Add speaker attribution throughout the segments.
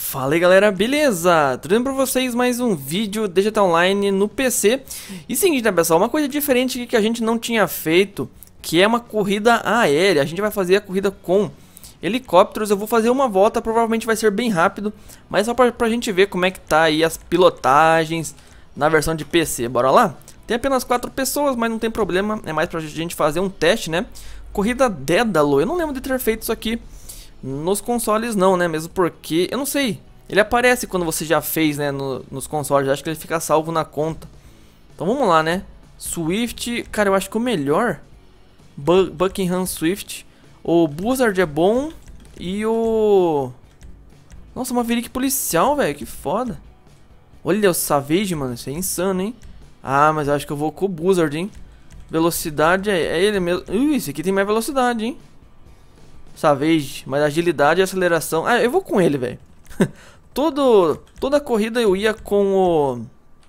Speaker 1: Fala aí galera, beleza? Trazendo pra vocês mais um vídeo de GTA Online no PC. E seguinte, né pessoal, uma coisa diferente que a gente não tinha feito, que é uma corrida aérea. A gente vai fazer a corrida com helicópteros. Eu vou fazer uma volta, provavelmente vai ser bem rápido, mas só pra gente ver como é que tá aí as pilotagens na versão de PC. Bora lá? Tem apenas 4 pessoas, mas não tem problema, é mais pra gente fazer um teste, né? Corrida Dédalo, eu não lembro de ter feito isso aqui nos consoles não, né? Mesmo porque, eu não sei, ele aparece quando você já fez, né? Nos consoles, acho que ele fica salvo na conta. Então vamos lá, né? Swift, cara, eu acho que o melhor Buckingham Swift. O Buzzard é bom. E o... Nossa, Maverick policial, velho, que foda. Olha o Savage, mano, isso é insano, hein? Ah, mas eu acho que eu vou com o Buzzard, hein? Velocidade é ele mesmo. Esse aqui tem mais velocidade, hein? Savage, mas agilidade e aceleração. Ah, eu vou com ele, velho. Toda corrida eu ia com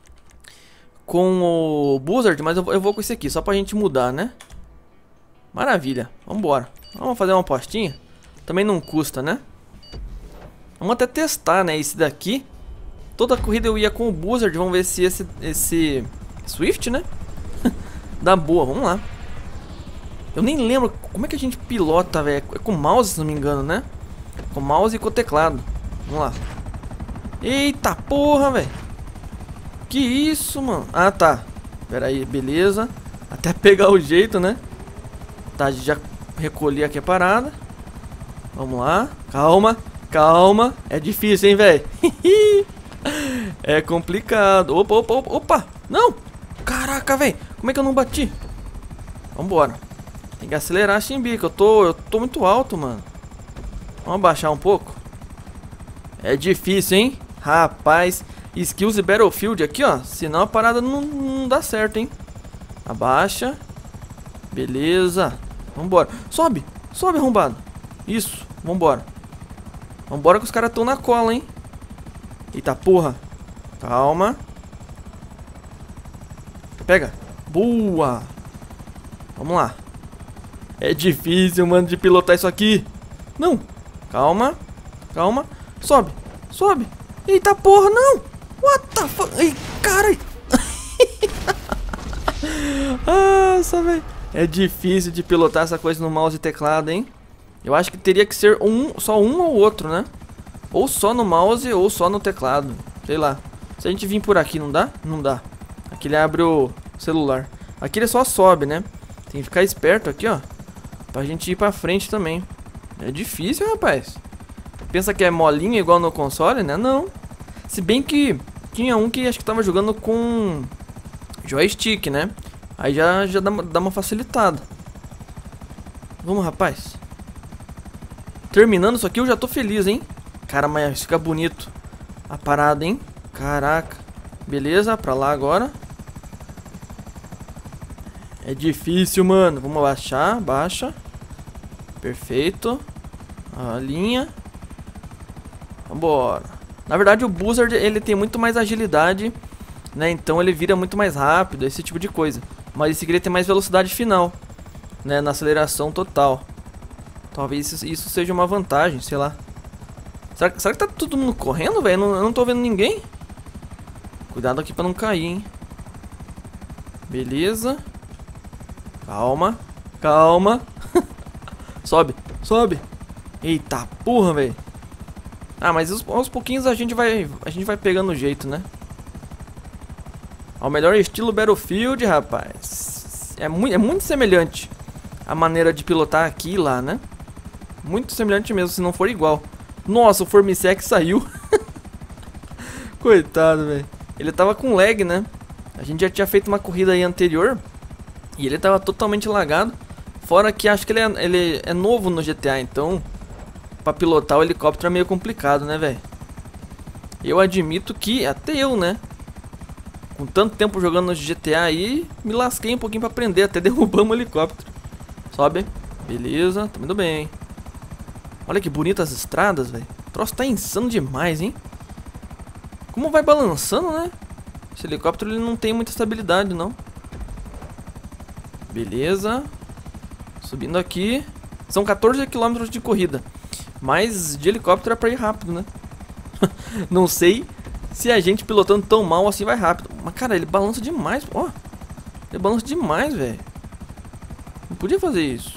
Speaker 1: o Buzzard, mas eu vou com esse aqui, só pra gente mudar, né? Maravilha, vambora. Vamos fazer uma apostinha? Também não custa, né? Vamos até testar, né? Esse daqui. Toda corrida eu ia com o Buzzard. Vamos ver se esse Swift, né? Dá boa, vamos lá. Eu nem lembro como é que a gente pilota, velho. É com mouse, se não me engano, né? Com mouse e com teclado. Vamos lá. Eita porra, velho. Que isso, mano? Ah, tá. Pera aí, beleza. Até pegar o jeito, né? Tá, já recolhi aqui a parada. Vamos lá. Calma, calma. É difícil, hein, velho? É complicado. Opa, opa, opa, opa. Não. Caraca, velho. Como é que eu não bati? Vambora. Tem que acelerar a chimbica, eu tô muito alto, mano. Vamos abaixar um pouco. É difícil, hein? Rapaz, Skills e Battlefield aqui, ó. Senão a parada não dá certo, hein? Abaixa. Beleza. Vambora. Sobe, sobe, arrombado. Isso, vambora. Vambora que os caras estão na cola, hein? Eita porra. Calma. Pega. Boa. Vamos lá. É difícil, mano, de pilotar isso aqui. Não. Calma. Calma. Sobe. Sobe. Eita porra, não. What the fuck? Ai, cara. Nossa, velho. É difícil de pilotar essa coisa no mouse e teclado, hein? Eu acho que teria que ser só um ou outro, né? Ou só no mouse ou só no teclado. Sei lá. Se a gente vir por aqui, não dá? Não dá. Aqui ele abre o celular. Aqui ele só sobe, né? Tem que ficar esperto aqui, ó. Pra gente ir pra frente também. É difícil, rapaz. Pensa que é molinho igual no console, né? Não. Se bem que tinha um que acho que tava jogando com joystick, né? Aí já dá uma facilitada. Vamos, rapaz. Terminando isso aqui eu já tô feliz, hein? Cara, mas fica bonito a parada, hein? Caraca. Beleza, pra lá agora. É difícil, mano. Vamos baixar, baixa. Perfeito. A linha. Vambora. Na verdade o Buzzard, ele tem muito mais agilidade, né? Então ele vira muito mais rápido, esse tipo de coisa. Mas esse aqui ele tem mais velocidade final, né? Na aceleração total. Talvez isso seja uma vantagem, sei lá. Será que tá todo mundo correndo, velho? Eu não tô vendo ninguém. Cuidado aqui pra não cair, hein? Beleza. Calma, calma. Sobe, sobe. Eita porra, velho. Ah, mas aos pouquinhos a gente vai pegando o jeito, né? Ao melhor estilo Battlefield, rapaz. É muito semelhante a maneira de pilotar aqui e lá, né? Muito semelhante mesmo, se não for igual. Nossa, o Formisec saiu. Coitado, velho. Ele tava com lag, né? A gente já tinha feito uma corrida aí anterior e ele tava totalmente lagado. Fora que acho que ele é novo no GTA, então pra pilotar o helicóptero é meio complicado, né, velho? Eu admito que até eu, né? Com tanto tempo jogando no GTA aí, me lasquei um pouquinho pra aprender, até derrubamos o helicóptero. Sobe. Beleza, tá indo bem. Olha que bonitas as estradas, velho. O troço tá insano demais, hein? Como vai balançando, né? Esse helicóptero ele não tem muita estabilidade, não. Beleza. Subindo aqui. São 14 km de corrida. Mas de helicóptero é pra ir rápido, né? Não sei se a gente pilotando tão mal assim vai rápido. Mas, cara, ele balança demais. Ó, ele balança demais, velho. Não podia fazer isso.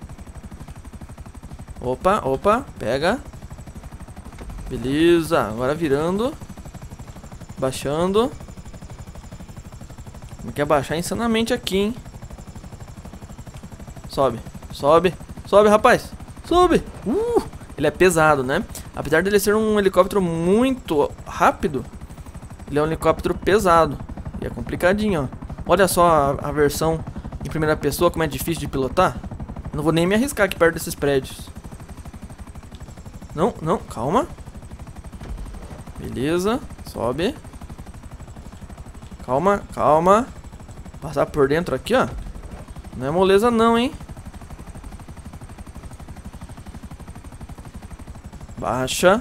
Speaker 1: Opa, opa, pega. Beleza, agora virando. Baixando. Quer baixar insanamente aqui, hein? Sobe, sobe, sobe, rapaz. Sobe. Ele é pesado, né? Apesar dele ser um helicóptero muito rápido, ele é um helicóptero pesado. E é complicadinho, ó. Olha só a versão em primeira pessoa, como é difícil de pilotar. Não vou nem me arriscar aqui perto desses prédios. Não, não, calma. Beleza, sobe. Calma, calma. Passar por dentro aqui, ó. Não é moleza não, hein. Baixa.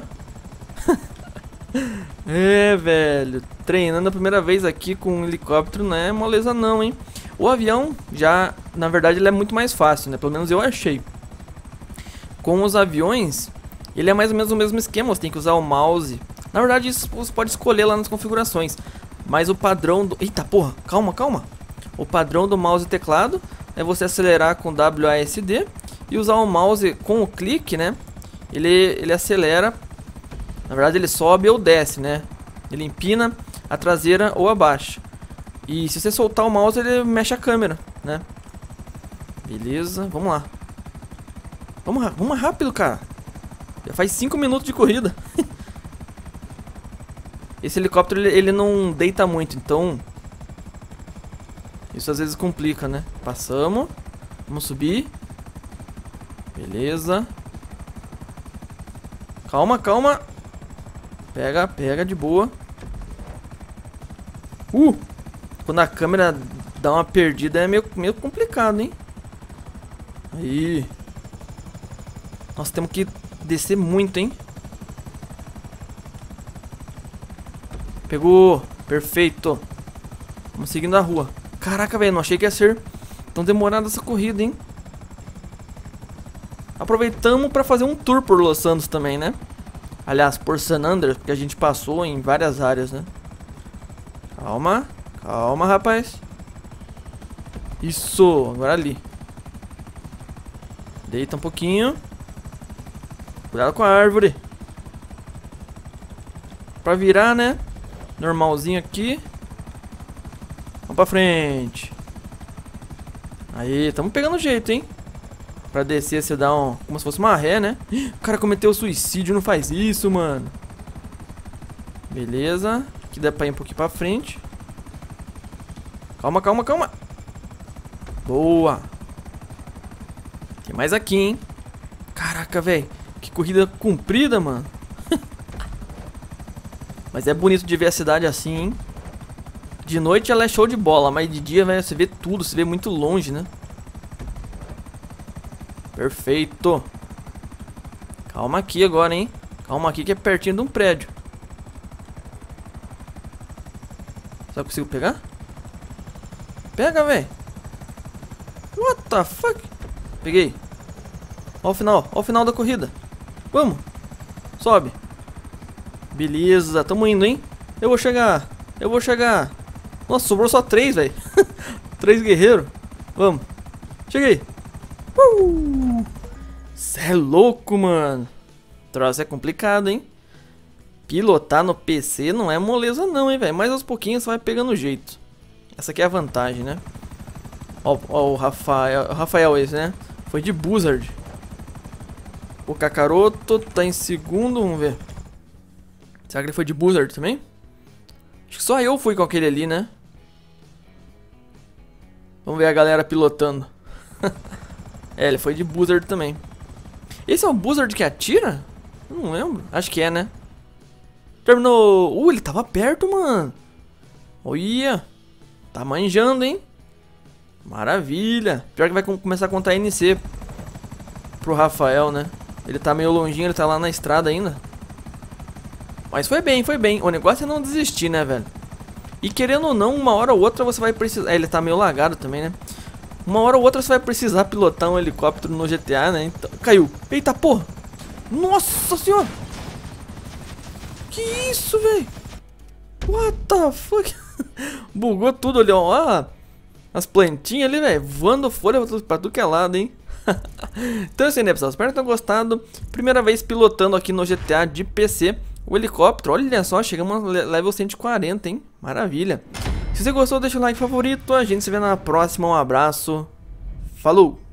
Speaker 1: É, velho. Treinando a primeira vez aqui com um helicóptero não é moleza não, hein. O avião já, na verdade, ele é muito mais fácil, né? Pelo menos eu achei. Com os aviões, ele é mais ou menos o mesmo esquema. Você tem que usar o mouse. Na verdade, isso você pode escolher lá nas configurações. Mas o padrão do... Eita, porra. Calma, calma. O padrão do mouse e teclado é você acelerar com WASD e usar o mouse com o clique, né? Ele acelera. Na verdade, ele sobe ou desce, né? Ele empina a traseira ou abaixa. E se você soltar o mouse, ele mexe a câmera, né? Beleza, vamos lá. Vamos rápido, cara. Já faz 5 minutos de corrida. Esse helicóptero, ele não deita muito, então... Isso às vezes complica, né? Passamos. Vamos subir. Beleza. Calma, calma. Pega, pega de boa. Quando a câmera dá uma perdida é meio complicado, hein? Aí. Nós temos que descer muito, hein? Pegou. Perfeito. Vamos seguindo a rua. Caraca, velho, não achei que ia ser tão demorada essa corrida, hein? Aproveitamos pra fazer um tour por Los Santos também, né? Aliás, por San Andreas, porque a gente passou em várias áreas, né? Calma, calma, rapaz. Isso, agora ali. Deita um pouquinho. Cuidado com a árvore. Pra virar, né? Normalzinho aqui. Vamos pra frente. Aí, tamo pegando jeito, hein? Pra descer, você dá um... Como se fosse uma ré, né? O cara cometeu suicídio, não faz isso, mano. Beleza. Aqui dá pra ir um pouquinho pra frente. Calma, calma, calma. Boa. Tem mais aqui, hein? Caraca, velho. Que corrida comprida, mano. Mas é bonito de ver a cidade assim, hein? De noite ela é show de bola, mas de dia, velho, você vê tudo, você vê muito longe, né? Perfeito. Calma aqui agora, hein? Calma aqui que é pertinho de um prédio. Será que eu consigo pegar? Pega, velho. What the fuck? Peguei. Ó o final da corrida. Vamos. Sobe. Beleza, tamo indo, hein? Eu vou chegar. Eu vou chegar. Nossa, sobrou só 3, velho. 3 guerreiros. Vamos. Cheguei. Cê é louco, mano. Troço é complicado, hein? Pilotar no PC não é moleza não, hein, velho. Mas aos pouquinhos você vai pegando jeito. Essa aqui é a vantagem, né? Ó o Rafael. Rafael esse, né? Foi de Buzzard. O Kakaroto tá em segundo, vamos ver. Será que ele foi de Buzzard também? Acho que só eu fui com aquele ali, né? Vamos ver a galera pilotando. É, ele foi de Buzzard também. Esse é o Buzzard que atira? Eu não lembro. Acho que é, né? Terminou. Ele tava perto, mano. Olha. Tá manjando, hein? Maravilha. Pior que vai começar a contar NC pro Rafael, né? Ele tá meio longinho, ele tá lá na estrada ainda. Mas foi bem, foi bem. O negócio é não desistir, né, velho? E querendo ou não, uma hora ou outra você vai precisar... ele tá meio lagado também, né? Uma hora ou outra você vai precisar pilotar um helicóptero no GTA, né? Então... Caiu. Eita, porra! Nossa senhora! Que isso, velho? What the fuck? Bugou tudo ali, ó. As plantinhas ali, velho. Voando folha pra tudo que é lado, hein? Então é isso aí, né, pessoal? Espero que tenham gostado. Primeira vez pilotando aqui no GTA de PC o helicóptero. Olha só, chegamos no level 140, hein? Maravilha. Se você gostou, deixa o like favorito. A gente se vê na próxima. Um abraço. Falou!